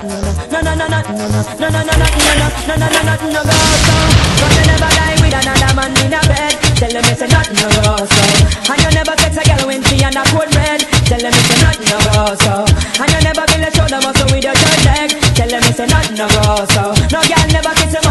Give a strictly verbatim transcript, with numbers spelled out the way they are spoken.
no, no, no, no, no, no, no, no, no, no, no, no, no, no, no, go so. But you never lie with another man in a bed. Tell them it's a nothing no go so. And you never sex a girl when she and a cold red. Tell them it's a nothing no go so. And you never build a shoulder muscle with your third leg. Tell them it's a nothing no go so. No girl never kiss a